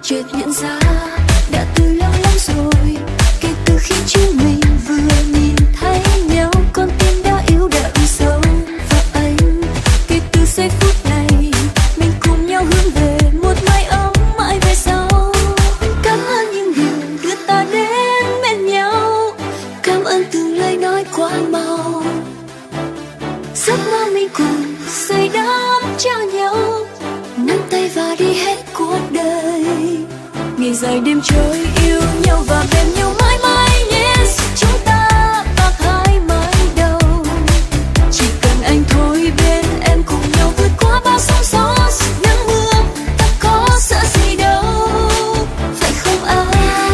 chợt nhận ra đã từ lâu lắm rồi, kể từ khi chúng mình vừa nhìn thấy nhau, con tim đã yếu đậm sâu vào anh. Kể từ giây phút này mình cùng nhau hướng về một mái ấm mãi về sau. Cảm ơn những điều đưa ta đến bên nhau, cảm ơn từng lời nói quá mau. Giấc mơ mình cùng xây đắp cho nhau, nắm tay và đi hết cuộc đời. Ngày dài đêm trôi yêu nhau và bên nhau mãi mãi. Yes, chúng ta bạc hai mái đầu. Chỉ cần anh thôi bên em cùng nhau vượt qua bao sóng gió nắng mưa, ta có sợ gì đâu, phải không anh?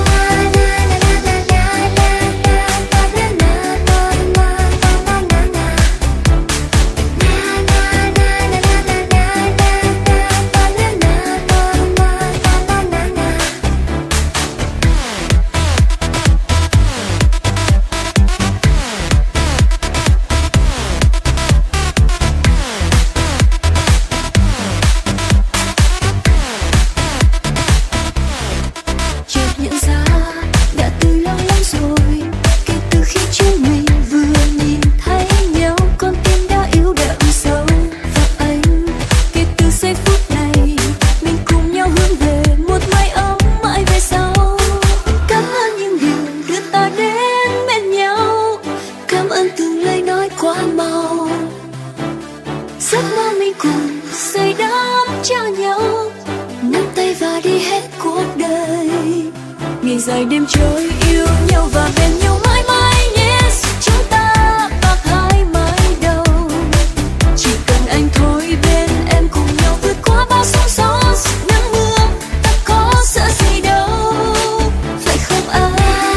Dài đêm trôi yêu nhau và bên nhau mãi mãi. Yes, chúng ta bạc hai mái đầu. Chỉ cần anh thôi bên em cùng nhau vượt qua bao sóng gió nắng mưa, ta có sợ gì đâu, phải không anh?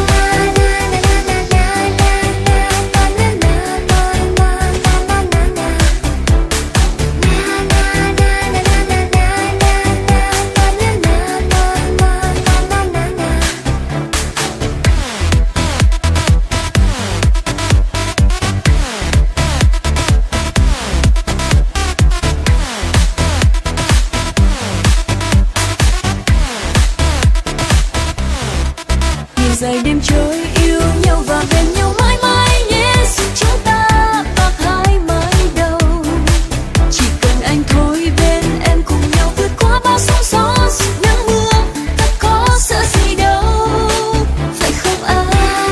Dài đêm trôi yêu nhau và bên nhau mãi mãi. Yes, chúng ta bạc hai mái đầu. Chỉ cần anh thôi bên em cùng nhau vượt qua bao sóng gió nắng mưa, ta có sợ gì đâu, phải không anh?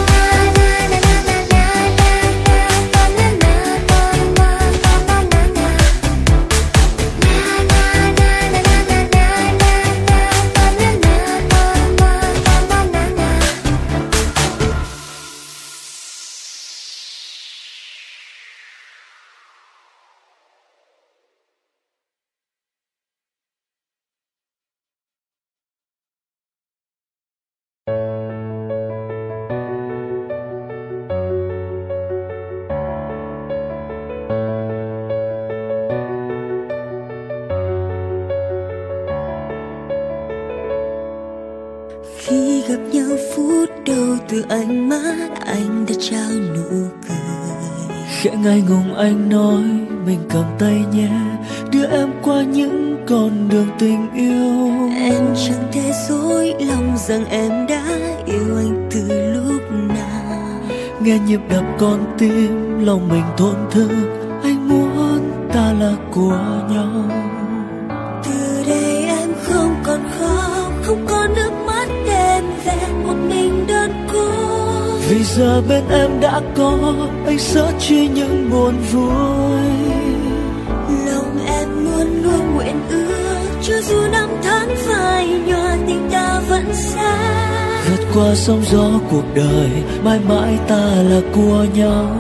Khi gặp nhau phút đầu từ ánh mắt anh đã trao nụ cười. Khẽ ngại ngùng anh nói mình cầm tay nhé, đưa em qua những con đường tình yêu. Em chẳng thể dối lòng rằng em đã yêu anh từ lúc nào. Nghe nhịp đập con tim lòng mình thổn thức, anh muốn ta là của nhau. Từ đây em không còn khóc, không còn nước mắt đêm về một mình đơn cô. Vì giờ bên em đã có anh sớt chi những buồn vui. Lòng em luôn luôn nguyện ước, cho dù năm tháng phai nhòa tình ta vẫn xa. Vượt qua sóng gió cuộc đời, mãi mãi ta là của nhau.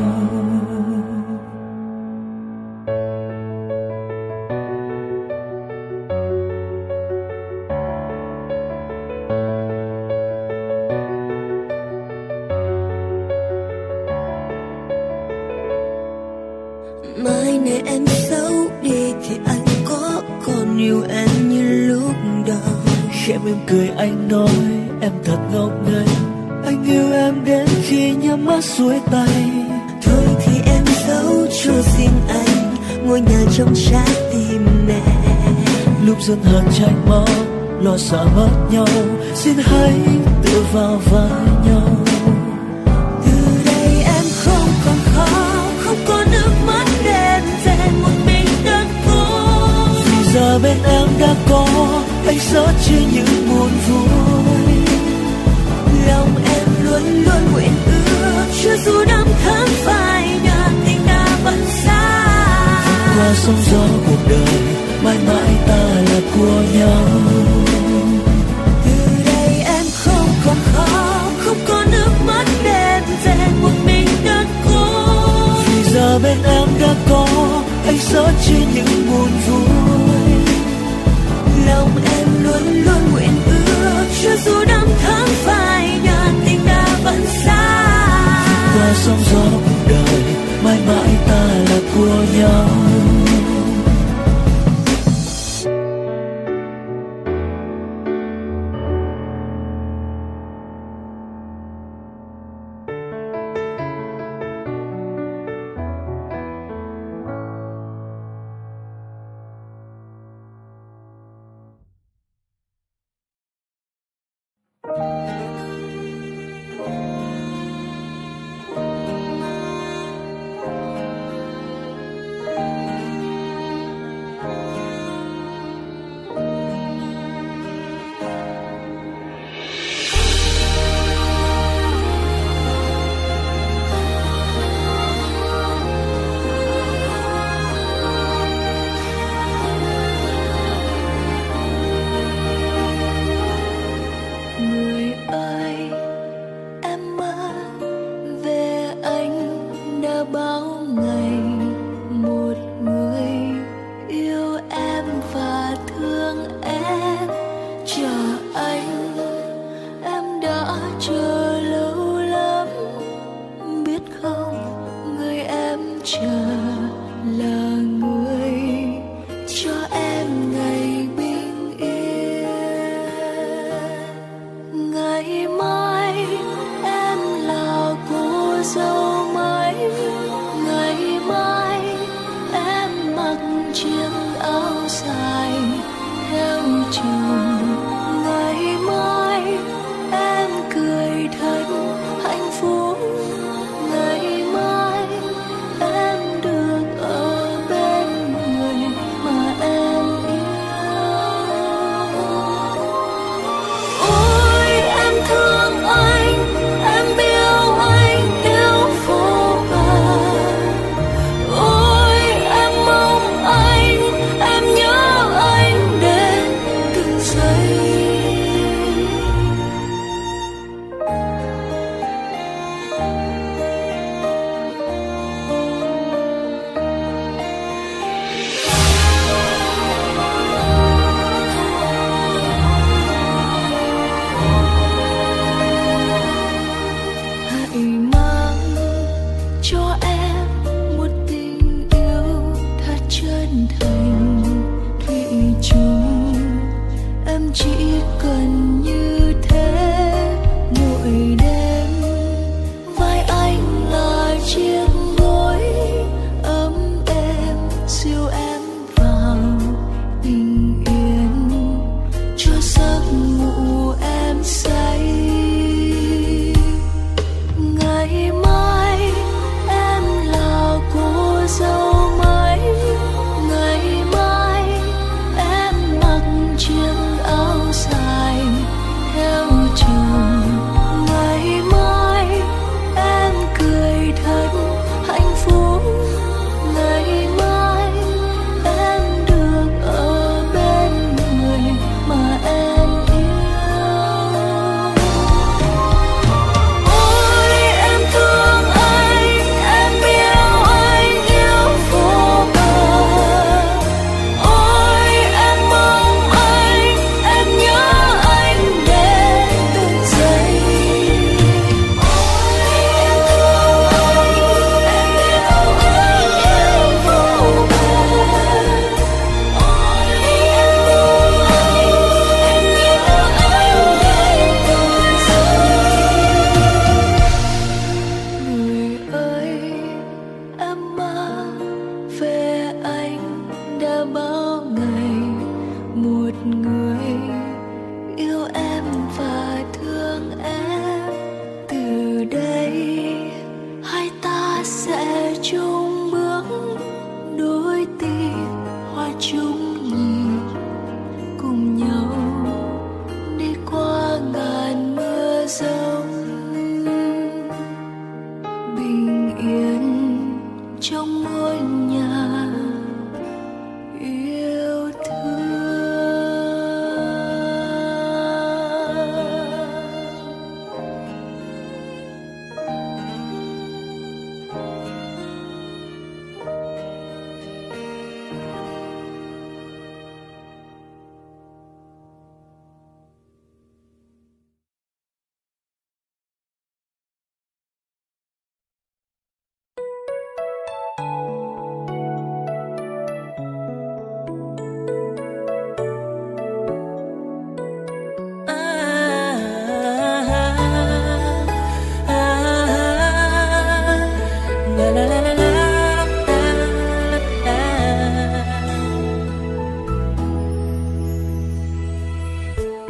Mai này em xấu đi thì anh có còn yêu em như lúc đầu. Khẽ mỉm cười anh nói em thật ngốc nghếch, anh yêu em đến khi nhắm mắt xuôi tay. Thôi thì em giấu cho riêng anh ngôi nhà trong trái tim này. Lúc dần hờn tranh máu lo sợ mất nhau, xin hãy tựa vào vai nhau. Từ đây em không còn khóc, không có nước mắt đen rèn một mình đơn côi. Vì giờ bên em đã có anh sớt chia những buồn vui. Lòng em luôn luôn nguyện ước, cho dù năm tháng phai nhạt tình ta vẫn xa. Qua sóng gió cuộc đời, mãi mãi ta là của nhau. Từ đây em không còn khóc, không có nước mắt đen rèn một mình đơn côi. Vì giờ bên em đã có anh sớt chia những buồn vui. Lòng em luôn luôn nguyện ước, cho dù năm tháng phai nhạt tình ta vẫn xa. Qua sóng gió cuộc đời, mãi mãi ta là của nhau.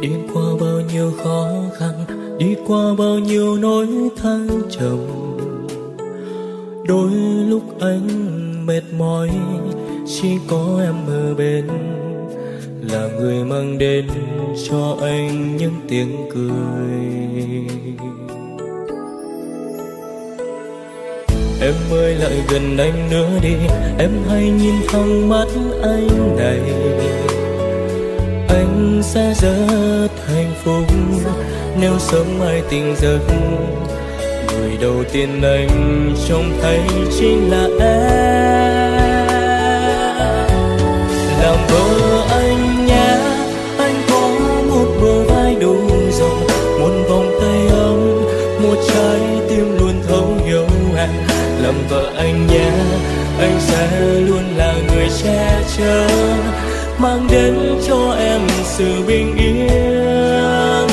Đi qua bao nhiêu khó khăn, đi qua bao nhiêu nỗi thăng trầm. Đôi lúc anh mệt mỏi, chỉ có em ở bên, là người mang đến cho anh những tiếng cười. Em ơi lại gần anh nữa đi, em hãy nhìn thẳng mắt anh này. Anh sẽ rất hạnh phúc nếu sớm mai tỉnh giấc. Người đầu tiên anh trông thấy chính là em. Làm vợ anh nhé, anh có một bờ vai đủ rộng, một vòng tay ấm, một trái tim luôn thấu hiểu em. Làm vợ anh nhé, anh sẽ luôn là người che chở, mang đến cho em sự bình yên.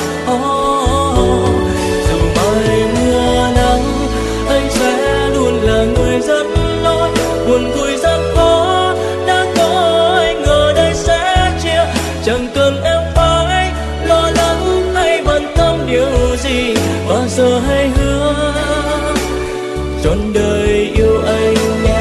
Dù mai mưa nắng, anh sẽ luôn là người dẫn lối. Buồn vui gian khó đã có anh ở đây sẽ chia. Chẳng cần em phải lo lắng hay bận tâm điều gì, bao giờ hãy hứa trọn đời yêu anh nhé.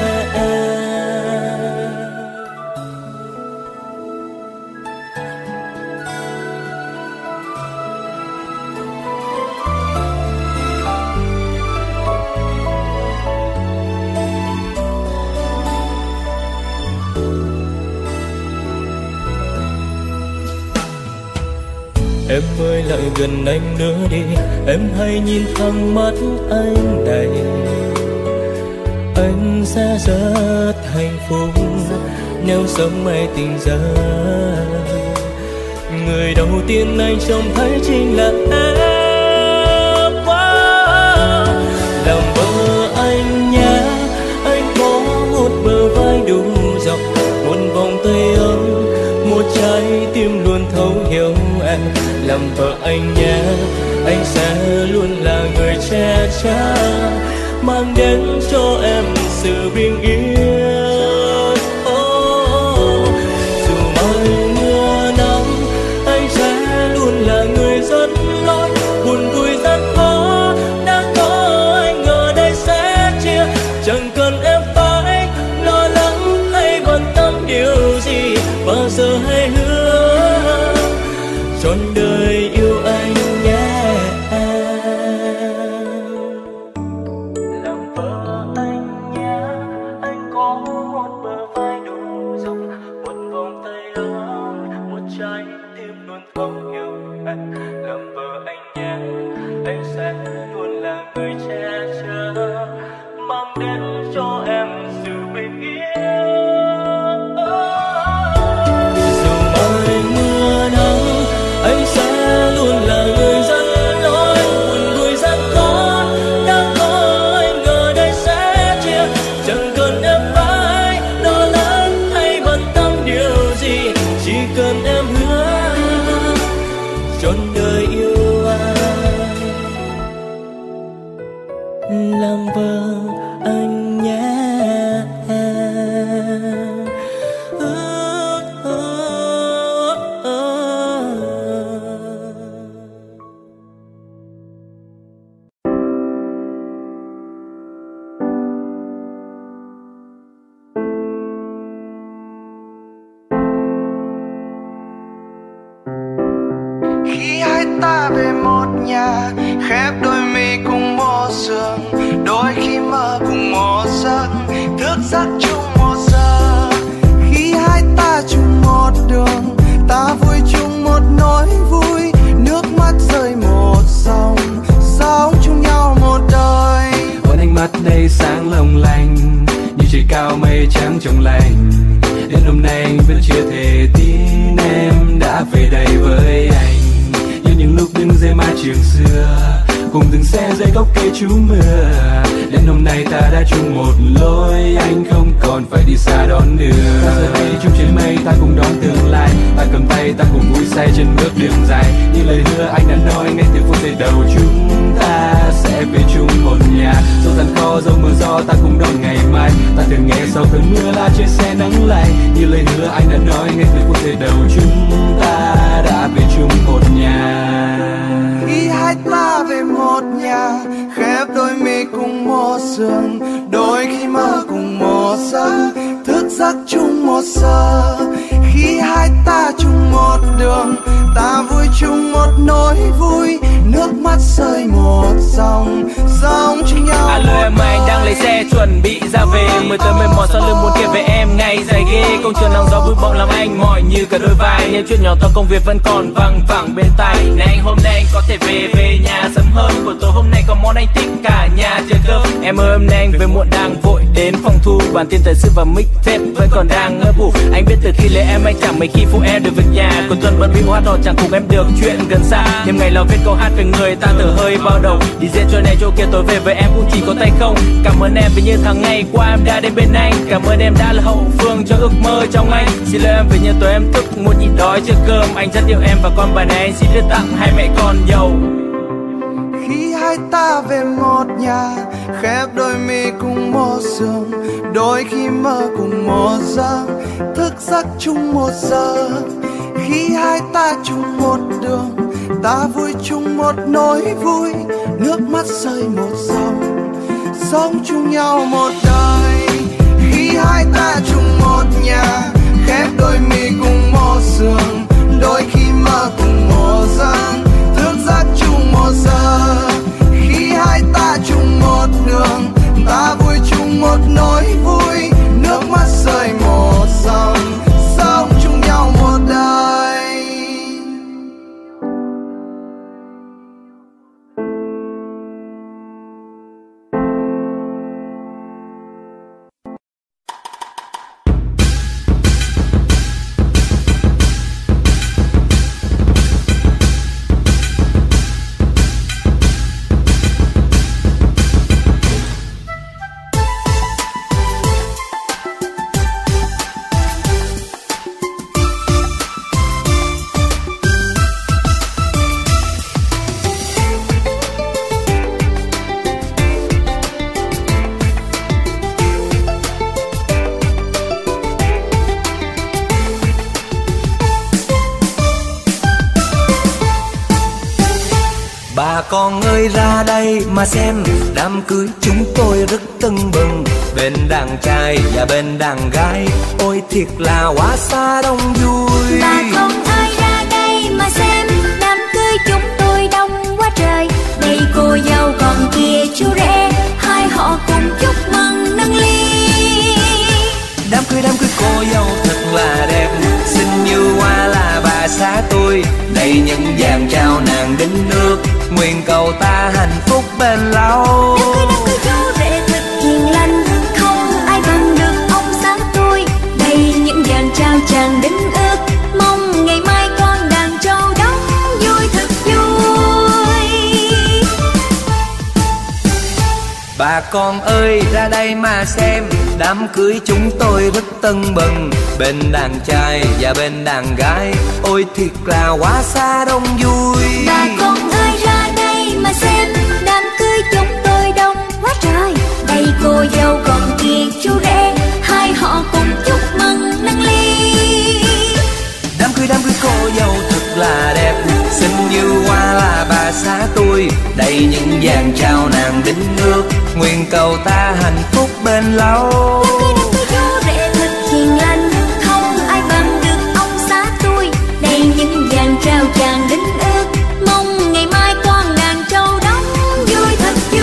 Em ơi lại gần anh nữa đi, em hãy nhìn thẳng mắt anh này. Anh sẽ rất hạnh phúc nếu sớm mai tỉnh giấc. Người đầu tiên anh trông thấy chính là em. Làm vợ anh nhé, anh có một bờ vai đủ rộng, một vòng tay ấm, một trái tim luôn thấu hiểu em. Làm vợ anh nhé, anh sẽ luôn là người che chở, mang đến cho em sự bình yên. Dù mai mưa nắng, anh sẽ luôn là người dẫn lối. Buồn vui gian khó đã có anh ở đây sẽ chia. Chẳng cần em phải lo lắng hay bận tâm điều gì, bao giờ hãy hứa trọn đời yêu anh nhé. Làm vợ anh nhé, anh có một bờ vai đủ rộng, một vòng tay ấm, một trái tim luôn thấu hiểu anh. Làm vợ anh nhé, anh sẽ luôn là người che chở, mang đến cho em sự bình yên. Dù mai mưa nắng, anh sẽ luôn là người dẫn lối. Buồn vui gian khó đã có anh ở đây sẽ chia. Chẳng cần em phải lo lắng hay bận tâm điều gì, chỉ cần em hứa trọn đời yêu anh. Làm vợ anh nhé. Khi hai ta về một nhà, khép đôi mi cùng một giường, đôi khi mơ cùng một giấc, thức giấc chung một giờ. Khi hai ta chung một đường, ta vui chung một nỗi vui, nước mắt rơi một dòng, sống chung nhau một đời. Còn ánh mắt đây sáng long lanh, như trời cao mây trắng trong lành. Đến hôm nay anh vẫn chưa thể tin em đã về đây với anh. Như những lúc đứng dưới mái trường xưa, cùng từng xe dưới gốc cây trú mưa. Đến hôm nay ta đã chung một lối, anh không còn phải đi xa đón đưa. Ta rời đi chung trên mây, ta cùng đón tương lai. Ta cầm tay, ta cùng vui say trên bước đường dài. Như lời hứa anh đã nói ngay từ phút giây đầu, chúng ta sẽ về chung một nhà. Dẫu gian khó, dẫu mưa gió, ta cùng đón ngày mai. Ta thường nghe sau cơn mưa là trên xe nắng lại. Như lời hứa anh đã nói ngay từ phút giây đầu, chúng ta đã về chung giường, đôi khi mơ cùng một giấc, thức giấc chung một giờ. Khi hai ta chung một đường, ta vui chung một nỗi vui, nước mắt rơi một dòng, dòng chung nhau. Alo em, anh đang lấy xe chuẩn bị ra về, mới tới mệt mỏi sau lưng muốn kể về em ngày dài ghê. Công trường nắng gió vui bỗng làm anh mỏi như cả đôi vai, những chuyện nhỏ to công việc vẫn còn văng vẳng bên tai. Này anh, hôm nay anh có thể về nhà sớm hơn, buổi tối hôm nay có món anh thích cả nhà chờ cơm. Em ơi hôm nay anh về muộn đang vội đến phòng thu, bản tin thời sự và mixtape vẫn còn đang ngỡ ngủ. Anh biết từ khi lấy em anh chẳng mấy khi phụ em được việc nhà, cuối tuần bận bị hát hò chẳng cùng em được chuyện gần xa. Đêm ngày lo viết câu hát về người ta thở hơi bao đầu, đi diễn chỗ này chỗ kia tối về với em cũng chỉ có tay không. Cảm ơn em vì như tháng ngày qua em đã đến bên anh, cảm ơn em đã là hậu phương cho ước mơ trong anh. Xin lỗi em vì như tối em thức muốn nhịn đói chưa cơm, anh rất yêu em và con bà này anh xin đưa tặng hai mẹ con giàu. Khi hai ta về một nhà, khép đôi mi cùng một giường, đôi khi mơ cùng một giấc, thức giấc chung một giờ. Khi hai ta chung một đường, ta vui chung một nỗi vui, nước mắt rơi một dòng, sống chung nhau một đời. Khi hai ta chung một nhà, khép đôi mi cùng một giường, đôi khi mơ cùng một giấc, thức giấc chung một giờ. Khi hai ta chung một đường, ta vui chung một nỗi vui, nước mắt rơi một dòng, sống chung nhau một đời. Bà con ơi ra đây mà xem, đám cưới chúng tôi rất tưng bừng, bên đàn trai và bên đàn gái, ôi thiệt là quá xa đông vui. Bà con ơi ra đây mà xem, đám cưới chúng tôi đông quá trời. Đây cô dâu còn kia chú rể, hai họ cùng chúc mừng nâng ly. Đám cưới cô dâu thật là đẹp, xinh như hoa là bà xã tôi. Đây những vàng trao nàng đính nước, nguyện cầu ta hạnh phúc bền lâu. Đám cưới chú rể thật hiền lành, không ai bằng được ông xã tôi. Đây những vàng trao chàng đính ước, mong ngày mai con đàn trâu đóng vui thật vui. Bà con ơi ra đây mà xem, đám cưới chúng tôi rất tưng bừng, bên đàn trai và bên đàn gái, ôi thiệt là quá xa đông vui. Bà con ơi ra đây mà xem, đám cưới chúng tôi đông quá trời. Đây cô dâu còn kia chú rể, hai họ cùng chúc mừng nâng ly. Đám cưới cô dâu thật là đẹp, xinh như hoa là bà xã tôi. Đây những vàng trao nàng đính nước, nguyện cầu ta hạnh phúc bền lâu. Đám cưới chú rể thật hiền lành, không ai bằng được ông xã tôi. Đây những vàng trao chàng đính ước, mong ngày mai con đàn trâu đóng vui thật vui.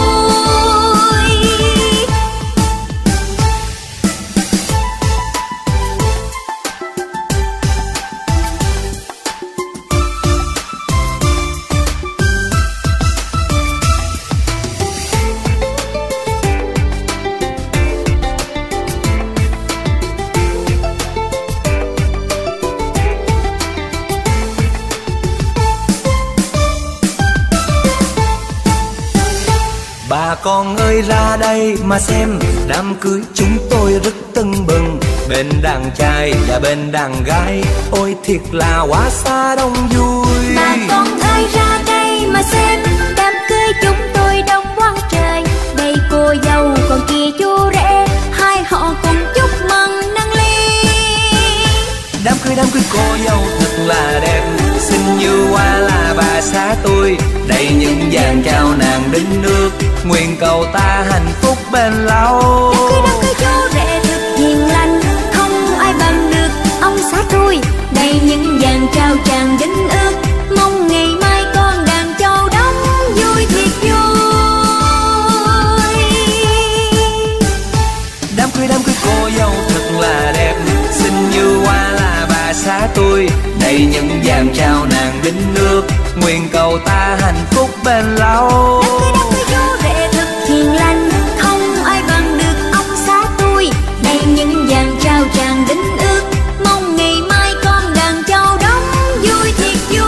Bà con ơi ra đây mà xem, đám cưới chúng tôi rất tưng bừng, bên đàn trai và bên đàn gái, ôi thiệt là quá xa đông vui. Bà con ơi ra đây mà xem, đám cưới chúng tôi đông quá trời. Đây cô dâu còn kia chú rể, hai họ cùng chúc mừng nâng ly. Đám cưới cô dâu thật là đẹp, xinh như hoa là bà xã tôi. đầy những dàn trao nàng đính nước, nguyện cầu ta hạnh phúc bền lâu. Đám cưới chú rể thật hiền lành, không ai bằng được ông xã tôi, đầy những dàn trao tràn đính ước, mong ngày mai con đàn châu đóng vui thiệt vui. Đám cưới cô dâu thật là đẹp, xinh như hoa là bà xã tôi, đầy những dàn trao nàng đính nước, nguyện cầu ta hạnh phúc bền lâu. Đám cưới chú rể thật hiền lành, không ai bằng được ông xã tôi, đầy những dàn trao tràn đính ước, mong ngày mai con đàn châu đóng vui thiệt vui.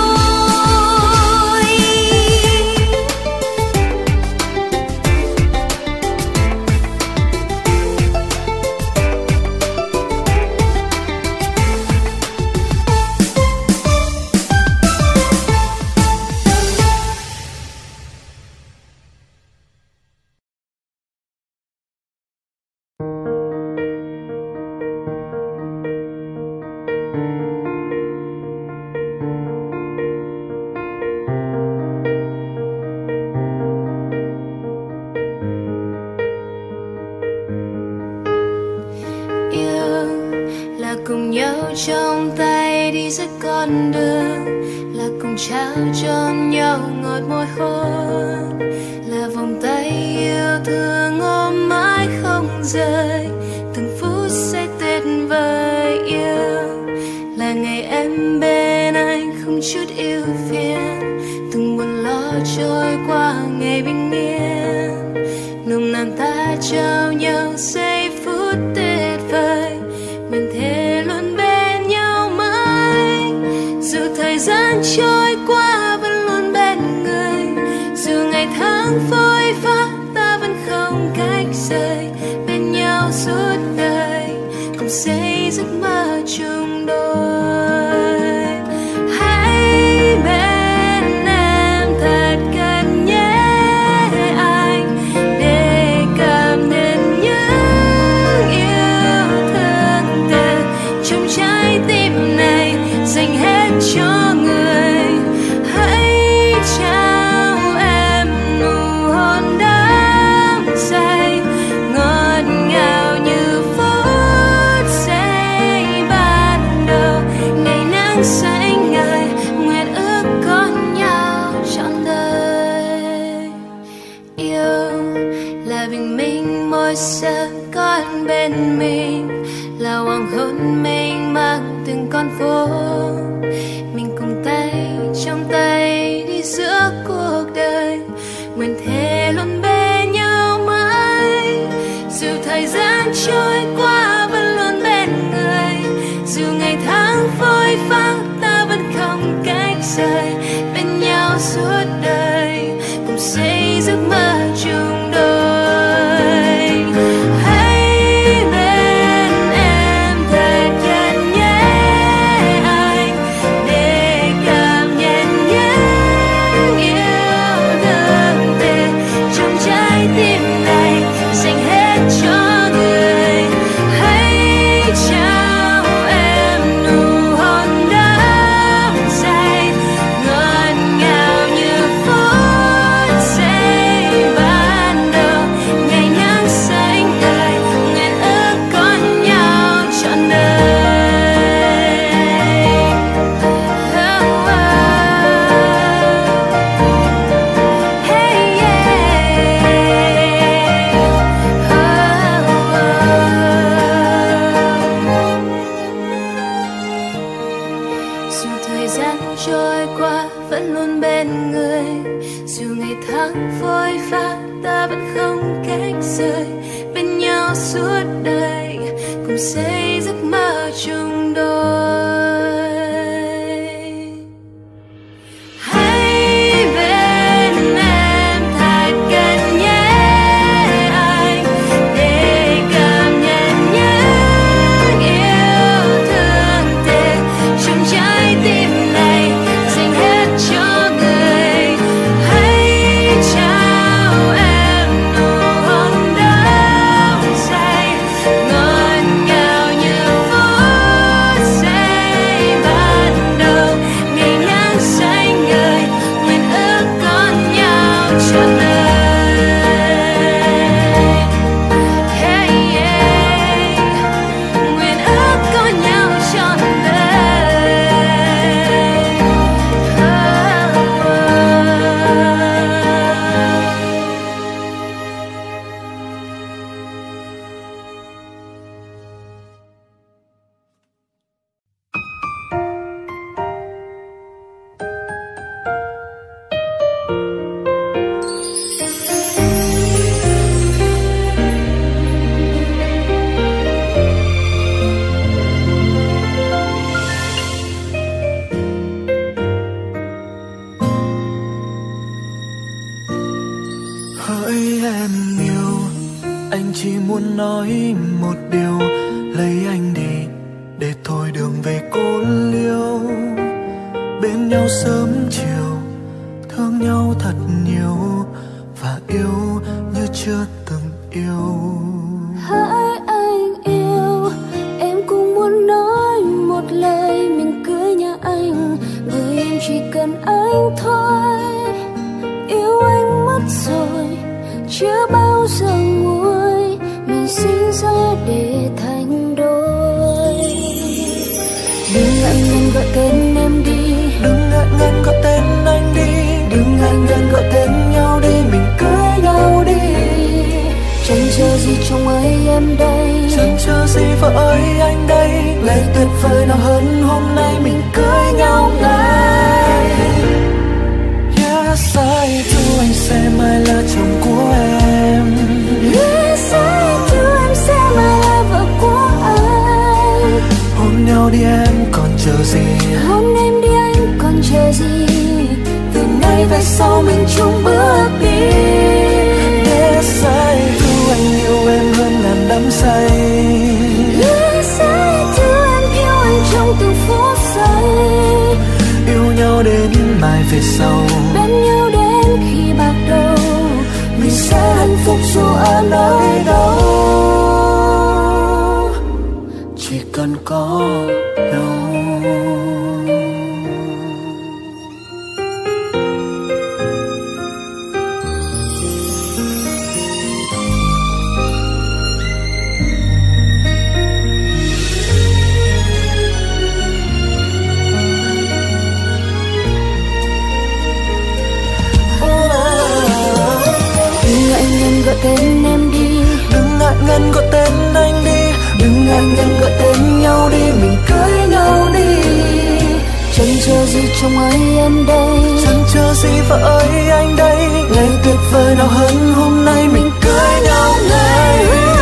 Cùng nhau trong tay đi giữa con đường, là cùng trao cho nhau ngọt môi hôn, là vòng tay yêu thương ôm mãi không rời, từng phút sẽ tuyệt vời yêu, là ngày em bên anh không chút ưu phiền, từng buồn lo trôi qua ngày bình yên, nồng nàn ta trao nhau giây phút tuyệt vời, mình thề luôn bên nhau mãi, dù thời gian trôi qua vẫn luôn bên người, dù ngày tháng phôi pha ta vẫn không cách rời, bên nhau suốt đời cùng xây giấc mơ chung đôi. Hãy bên em thật gần nhé anh, để cảm nhận những yêu thương từ trong trái tim này dành hết cho người. Hãy trao em nụ hôn đắm say, ngọt ngào như phút giây ban đầu, ngày nắng xanh ngời nguyện ước có nhau trọn đời. Yêu là bình minh mỗi sớm con bên mình, là hoàng hôn mênh mang từng con phố, mình cùng tay trong tay đi giữa cuộc đời, nguyện thề luôn bên nhau mãi, dù thời gian trôi qua vẫn luôn bên người, dù ngày tháng phôi pha ta vẫn không cách rời, bên nhau suốt đời cùng xây giấc mơ chung đôi. Xây giấc mơ chung đôi. Hãy bên em thật gần nhé anh, để cảm nhận những yêu thương tệ trong trái tim này dành hết cho người. Hãy trao em nụ hôn đắm say, ngọt ngào như phút chỉ muốn nói một điều, lấy anh đi để thôi đường về cô liêu. Bên nhau sớm chiều, thương nhau thật nhiều và yêu như chưa từng yêu. Hỡi anh yêu, em cũng muốn nói một lời mình cưới nhà anh, bởi em chỉ cần anh thôi. Yêu anh mất rồi, chưa bao giờ nguôi, mình sinh ra để thành đôi. Đừng ngại ngần gọi tên em đi, đừng ngại ngần gọi tên anh đi, đừng ngại ngần gọi tên nhau đi, mình cưới nhau đi. Chẳng chờ gì chồng ơi em đây, chẳng chờ gì vợ ơi anh đây. ngày tuyệt vời nào hơn hôm nay mình cưới nhau ngay. Yes, I do, anh sẽ mãi là chồng của em. Yes, I do, em sẽ mãi là vợ của anh. Hôn nhau đi em còn chờ gì, hôn em đi anh còn chờ gì, từ nay về sau mình chung bước đi. Yes, I do, anh yêu em hơn ngàn đắm say. Yes, I do, em yêu anh trong từng phút giây. Yêu nhau đến mãi về sau, bên nhau đến khi bạc đầu, mình sẽ hạnh phúc dù ở nơi đâu, chỉ cần có nhau. gọi tên em đi, đừng ngại ngần gọi tên anh đi, đừng ngại ngần gọi tên nhau đi, mình cưới nhau đi. Chẳng chờ gì chồng ơi em đây, chẳng chờ gì vợ ơi anh đây. Ngày tuyệt vời nào hơn hôm nay mình cưới nhau ngay.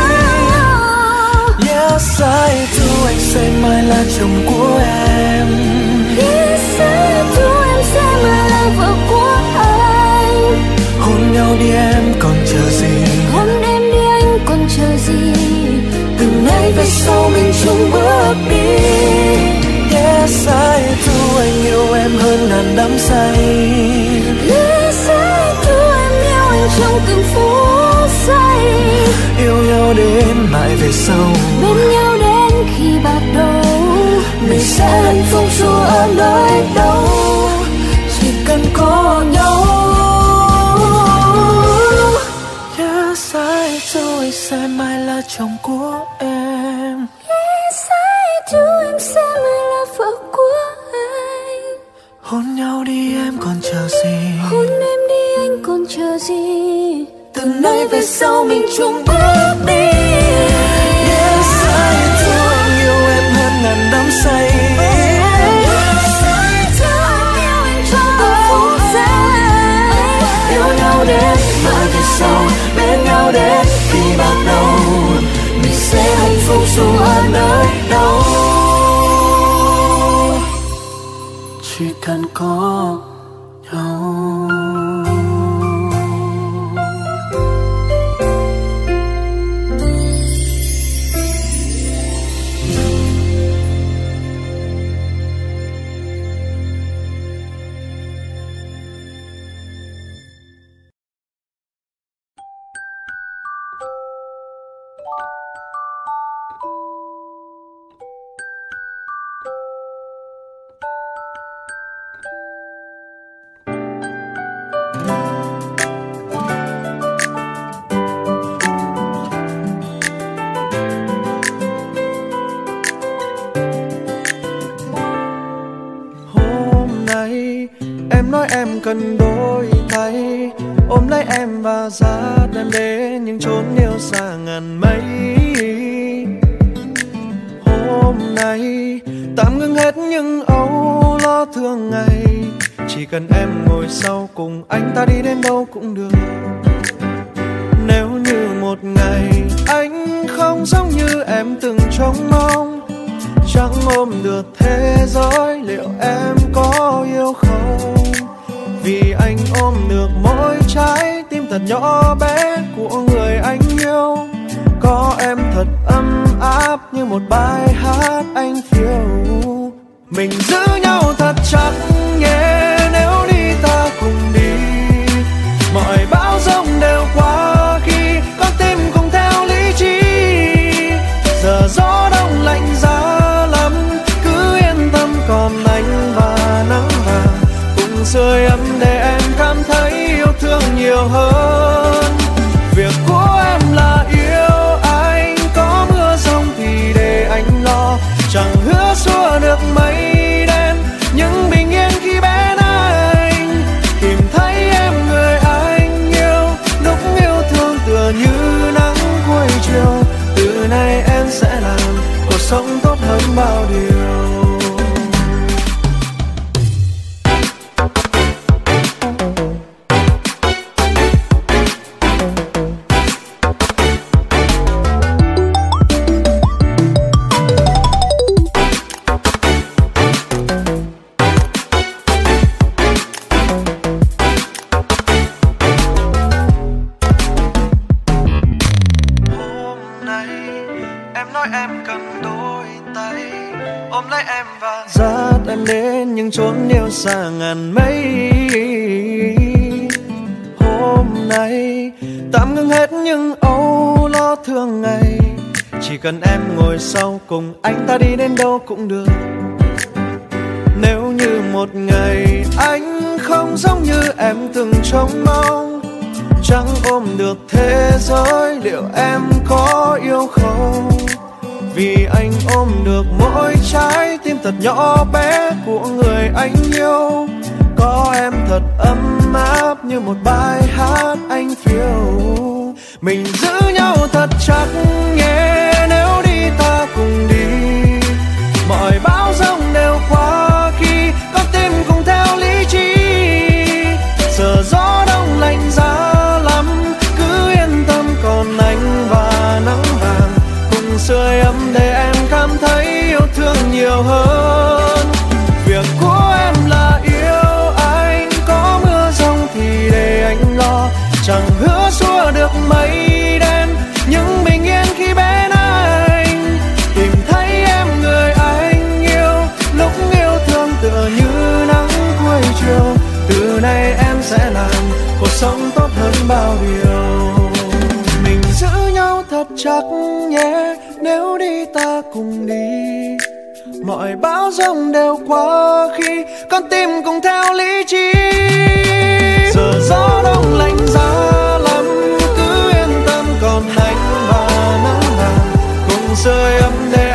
Yes, I do, anh sẽ mãi là chồng của em. Yes, I do, em sẽ mãi là vợ của anh. Hôn nhau đi em còn chờ gì, hôn em đi anh còn chờ gì, từ nay về sau mình chung bước đi. Yes, I do, anh yêu em hơn ngàn đắm say. Yes, I do, em yêu anh trong từng phút giây. Yêu nhau đến mãi về sau, bên nhau đến khi bạc đầu, mình sẽ hạnh phúc dù ở nơi đâu, chỉ cần có nhau. Yes, I do, anh sẽ mãi là chồng của em. Yes, I do, em sẽ mãi là vợ của anh. Hôn nhau đi em còn chờ gì, hôn em đi anh còn chờ gì, từ nay về sau mình chung bước đi. Yes, I do, anh yêu em hơn ngàn đắm say. Yes, I do, anh yêu anh trong từng phút giây. Yêu nhau đến mãi về sau, bên nhau đến khi bạc đầu, mình sẽ hạnh phúc dù ở nơi đâu, chỉ cần có nhau. Em cần đôi tay ôm lấy em và dắt em đến những chốn yêu xa ngàn mây. Hôm nay tạm ngưng hết những âu lo thường ngày, chỉ cần em ngồi sau cùng anh ta đi đến đâu cũng được. Nếu như một ngày anh không giống như em từng trông mong, chẳng ôm được thế giới, liệu em có yêu không? Vì anh ôm được mỗi trái tim thật nhỏ bé của người anh yêu. áp như một bài hát anh phiêu. Mình giữ nhau thật chặt nhé, nếu đi ta cùng đi. Mọi bão giông đều qua khi con tim cùng theo lý trí. Giờ gió đông lạnh giá lắm, cứ yên tâm còn anh và nắng vàng cùng sưởi ấm để em cảm thấy yêu thương nhiều hơn. Việc của em là yêu anh, có mưa giông thì để anh lo. Chẳng hứa xua được mây đen, nhưng bình yên khi bên anh. Tìm thấy em người anh yêu, lúc yêu thương tựa như nắng cuối chiều. Từ nay em sẽ làm cuộc sống tốt hơn bao điều. Chốn yêu xa ngàn mây. Hôm nay tạm ngưng hết những âu lo thường ngày. Chỉ cần em ngồi sau cùng anh, ta đi đến đâu cũng được. Nếu như một ngày anh không giống như em từng trông mong, chẳng ôm được thế giới, liệu em có yêu không? Vì anh ôm được mỗi trái tim thật nhỏ bé của người anh yêu. Có em thật ấm áp như một bài hát anh phiêu. Mình giữ nhau thật chặt nhé, nếu đi ta cùng đi. Mọi bão giông đều qua khi con tim cùng theo lý trí. Giờ gió đông lạnh giá lắm, cứ yên tâm còn anh và nắng vàng cùng sưởi ấm để em cảm thấy yêu thương nhiều hơn. Việc của em là yêu anh, có mưa giông thì để anh lo. Chẳng hứa xua được mây đen, nhưng bình yên khi bên anh. Tìm thấy em người anh yêu, lúc yêu thương tựa như nắng cuối chiều. Từ nay em sẽ làm cuộc sống tốt hơn bao điều. Mình giữ nhau thật chặt nhé, nếu đi ta cùng đi. Mọi bão giông đều qua khi con tim cùng theo lý trí. Giờ gió đông lạnh giá lắm, cứ yên tâm còn anh và nắng vàng cùng sưởi ấm để